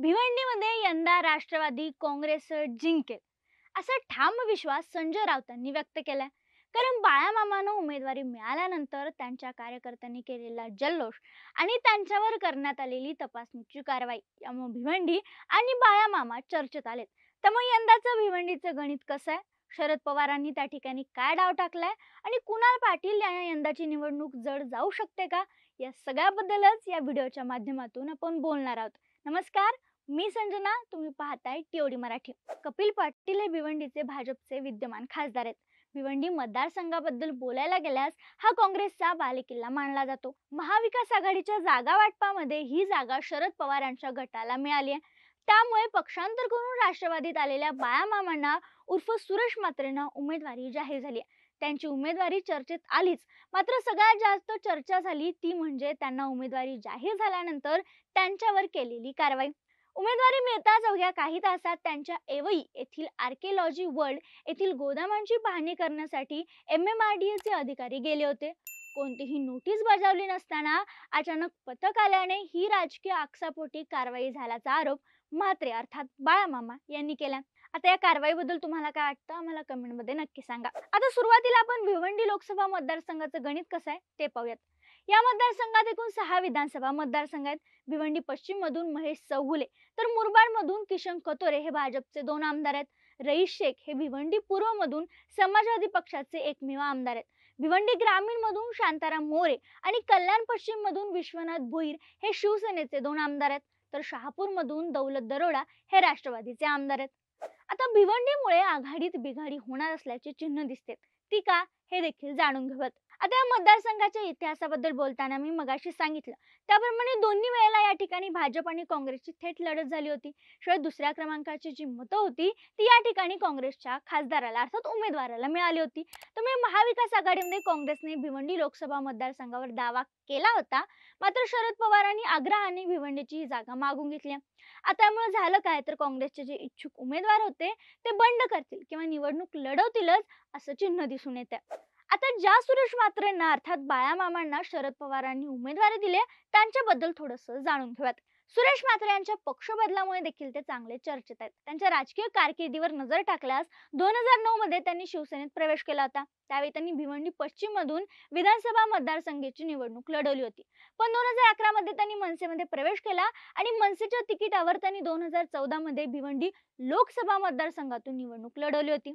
भिवंडीमध्ये यंदा राष्ट्रवादी काँग्रेस जिंकेल असा ठाम विश्वास संजय राऊतांनी व्यक्त केलाय. कारण बाळामामांना उमेदवारी मिळाल्यानंतर त्यांच्या कार्यकर्त्यांनी केलेला जल्लोष आणि त्यांच्यावर करण्यात आलेली तपासणीची कारवाई यामुळे भिवंडी आणि बाळामामा चर्चेत आलेत. त्यामुळे यंदाचं भिवंडीचं गणित कसं आहे, शरद पवारांनी त्या ठिकाणी काय डाव टाकलाय आणि कुणाल पाटील यांना यंदाची निवडणूक जड जाऊ शकते का, या सगळ्याबद्दलच या व्हिडिओच्या माध्यमातून आपण बोलणार आहोत. नमस्कार, मी संजना, तुम्ही पाहताय टीओडी मराठी. कपिल पाटील हे भिवंडीचे भाजपचे विद्यमान खासदार आहेत. भिवंडी मतदारसंघाबद्दल बोलायला गेल्यास हा काँग्रेसचा बालेकिल्ला मानला जातो. महाविकास आघाडीच्या जागा वाटपामध्ये ही जागा शरद पवार यांच्या गटाला मिळाली आहे. त्यामुळे पक्षांतर करून राष्ट्रवादीत आलेल्या बाळामामांना उर्फ सुरेश म्हात्रेंना उमेदवारी जाहीर झाली आहे. त्यांची उमेदवारी चर्चेत आलीच, मात्र सगळ्यात जास्त चर्चा झाली ती म्हणजे त्यांना उमेदवारी जाहीर झाल्यानंतर त्यांच्यावर केलेली कारवाई. उमेदवारी मिळताच अवघ्या काही तासात त्यांच्या एवई येथील आर्किओलॉजी वर्ल्ड येथील गोदामांची पाहणी करण्यासाठी MMRDA चे अधिकारी गेले होते. कोणतीही नोटीस बजावली नसताना अचानक पथक आल्याने ही राजकीय आक्षेपोटी कारवाई झाल्याचा आरोप म्हात्रे अर्थात बाळामामा यांनी केला. आता या कारवाईबद्दल तुम्हाला काय वाटतं, आम्हाला कमेंटमध्ये नक्की सांगा. आता सुरुवातीला आपण भिवंडी लोकसभा मतदारसंघाचं गणित कसं आहे ते पाहूयात. या मतदारसंघात एकूण 6 विधानसभा मतदारसंघ आहेत. भिवंडी पश्चिम मधून महेश चौगुले तर मुरबाड मधून किशन कतोरे हे भाजपचे 2 आमदार आहेत. रईस शेख हे भिवंडी पूर्व मधून समाजवादी पक्षाचे एकमेव आमदार आहेत. भिवंडी ग्रामीण मधून शांताराम मोरे आणि कल्याण पश्चिम मधून विश्वनाथ भोईर हे शिवसेनेचे 2 आमदार आहेत. तर शहापूर मधून दौलत दरोडा हे राष्ट्रवादीचे आमदार आहेत. आता भिवंडीमुळे आघाडीत बिघाडी होणार असल्याचे चिन्ह दिसते. ती का, हे देखील जाणून घेऊयात. आता या मतदारसंघाच्या इतिहासाबद्दल बोलताना मी मगाशी सांगितलं त्याप्रमाणे दोन्ही वेळेला या ठिकाणी भाजप आणि काँग्रेसची थेट लढत झाली होती. शिवाय दुसऱ्या क्रमांकाची जी मतं होती ती या ठिकाणी काँग्रेसच्या खासदाराला अर्थात उमेदवाराला मिळाली होती. त्यामुळे महाविकास आघाडीमध्ये काँग्रेसने भिवंडी लोकसभा मतदारसंघावर दावा केला होता. मात्र शरद पवारांनी आग्रहाने भिवंडीची ही जागा मागून घेतली. आता त्यामुळे झालं काय, तर काँग्रेसचे जे इच्छुक उमेदवार होते ते बंड करतील किंवा निवडणूक लढवतीलच असं चिन्ह दिसून येतं. आता ज्या सुरेश म्हात्रेंना अर्थात बाळामामांना शरद पवारांनी उमेदवारी दिली त्यांच्याबद्दल थोडंसं जाणून घेऊयात. सुरेश म्हात्रे यांच्या पक्ष बदलामुळे देखील ते चांगले चर्चेत आहेत. त्यांच्या राजकीय कारकिर्दीवर नजर टाकल्यास 2009 मध्ये त्यांनी शिवसेनेत प्रवेश केला होता. त्यावेळी त्यांनी भिवंडी पश्चिम मधून विधानसभा मतदारसंघाची निवडणूक लढवली होती. पण 2011 मध्ये त्यांनी मनसेमध्ये प्रवेश केला आणि मनसेच्या तिकिटावर त्यांनी 2014 मध्ये भिवंडी लोकसभा मतदारसंघातून निवडणूक लढवली होती.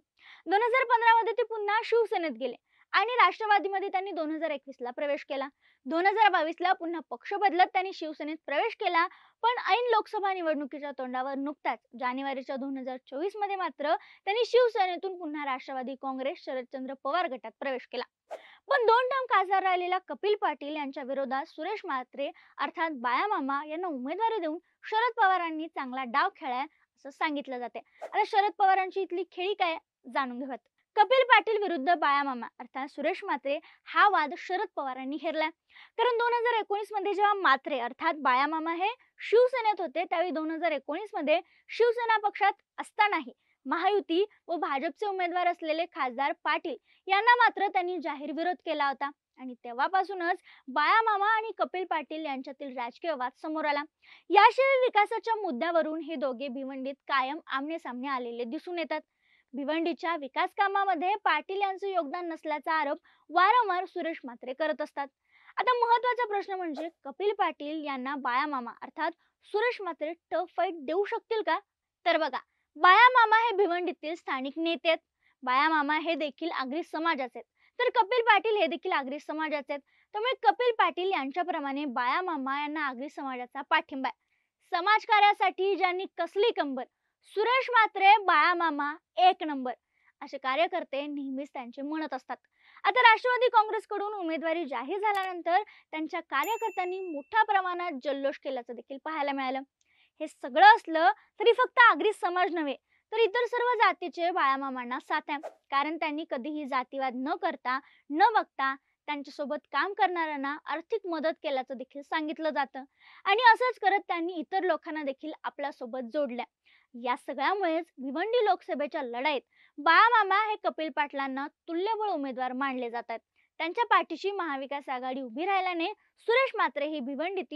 2015 मध्ये ते पुन्हा शिवसेनेत गेले आणि राष्ट्रवादीमध्ये त्यांनी 2021 ला प्रवेश केला. 2022 ला पुन्हा पक्ष बदलत त्यांनी शिवसेनेत प्रवेश केला. पण ऐन लोकसभा निवडणुकीच्या तोंडावर नुकताच जानेवारीच्या 2024 मध्ये मात्र त्यांनी शिवसेनेतून पुन्हा राष्ट्रवादी काँग्रेस शरदचंद्र पवार गटात प्रवेश केला. पण 2 टर्म खासदार राहिलेला कपिल पाटील यांच्या विरोधात सुरेश म्हात्रे अर्थात बाळामामा यांना उमेदवारी देऊन शरद पवारांनी चांगला डाव खेळाय असं सांगितलं जाते. आता शरद पवारांची इथली खेळी काय जाणून घेऊयात. कपिल पाटील विरुद्ध बाळामामा अर्थात सुरेश म्हात्रे हा वाद शरद पवारांनी हेरला. कारण 2019 मध्ये जेव्हा म्हात्रे अर्थात बाळामामा हे शिवसेनेत होते त्यावेळी 2019 मध्ये शिवसेना पक्षात असतानाही महायुती व भाजपचे उमेदवार असलेले खासदार पाटील यांना मात्र त्यांनी जाहीर विरोध केला होता. आणि तेव्हापासूनच बाळामामा आणि कपिल पाटील यांच्यातील राजकीय वाद समोर आला. याशिवाय विकासाच्या मुद्द्यावरून हे दोघे भिवंडीत कायम आमने सामने आलेले दिसून येतात. भिवंडीच्या विकास कामामध्ये पाटील यांचं योगदान नसल्याचा आरोप वारंवार सुरेश म्हात्रे करत असतात. आता महत्त्वाचा प्रश्न म्हणजे कपिल पाटील यांना बाळामामा अर्थात सुरेश म्हात्रे टफ फाईट देऊ शकतील का? तर बघा, बाळामामा हे भिवंडीतील स्थानिक नेते आहेत. बाळामामा हे देखील आगरी समाजाचे आहेत, तर कपिल पाटील हे देखील आगरी समाजाचे आहेत. त्यामुळे कपिल पाटील यांच्याप्रमाणे बाळामामा यांना आगरी समाजाचा पाठिंबा आहे. समाजकार्यासाठी ज्यांनी कसली कंबर, सुरेश म्हात्रे बाळामामा एक नंबर असे कार्यकर्ते नेहमीच त्यांचे म्हणत असतात. आता राष्ट्रवादी काँग्रेसकडून उमेदवारी जाहीर झाल्यानंतर त्यांच्या कार्यकर्त्यांनी मोठ्या प्रमाणात जल्लोष केल्याचं देखील पाहायला मिळालं. हे सगळं असलं तरी फक्त आगरी समाज नव्हे तर इतर सर्व जातीचे बाळामामांना साथ आहे. कारण त्यांनी कधीही जातीवाद न करता न बघता त्यांच्यासोबत काम करणाऱ्यांना आर्थिक मदत केल्याचं देखील सांगितलं जातं. आणि असंच करत त्यांनी इतर लोकांना देखील आपल्यासोबत जोडल्या. या सगळ्यामुळेच भिवंडी लोकसभेच्या लढाईत बाळामामा हे कपिल पाटलांना तुल्यबळ उमेदवार मानले जातात. त्यांच्या पाठीशी महाविकास आघाडी उभी राहिल्याने सुरेश म्हात्रे हे भिवंडीतील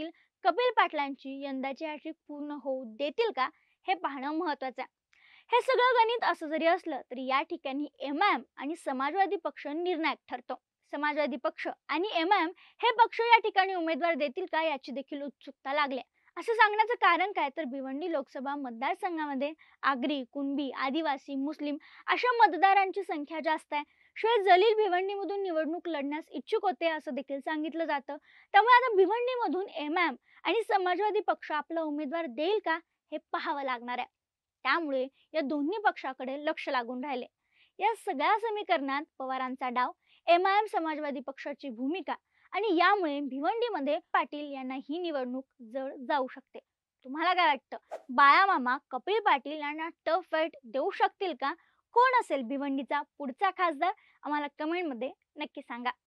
कपिल पाटलांची यंदाची हॅट्रिक पूर्ण होऊ देतील का हे पाहणं महत्वाचं आहे. हे सगळं गणित असं जरी असलं तरी या ठिकाणी एमआयएम आणि समाजवादी पक्ष निर्णायक ठरतो. समाजवादी पक्ष आणि एमआयएम हे पक्ष या ठिकाणी उमेदवार देतील का याची देखील उत्सुकता लागली. असं सांगण्याचं कारण काय तर भिवंडी लोकसभा मतदारसंघामध्ये आगरी, कुणबी, आदिवासी, मुस्लिम अशा मतदारांची संख्या जास्त आहे. शिवाय जलील भिवंडीमधून निवडणूक लढण्यास इच्छुक होते असं देखील सांगितलं जातं. त्यामुळे आता भिवंडीमधून एमआयएम आणि समाजवादी पक्ष आपला उमेदवार देईल का हे पाहावं लागणार आहे. त्यामुळे या दोन्ही पक्षाकडे लक्ष लागून राहिले. या सगळ्या समीकरणात पवारांचा डाव, एमआयएम समाजवादी पक्षाची भूमिका आणि यामुळे भिवंडीमध्ये पाटील यांना ही निवडणूक जड जाऊ शकते. तुम्हाला काय वाटतं? बाळामामा कपिल पाटील यांना टफ फाईट देऊ शकतील का? कोण असेल भिवंडीचा पुढचा खासदार? आम्हाला कमेंटमध्ये नक्की सांगा.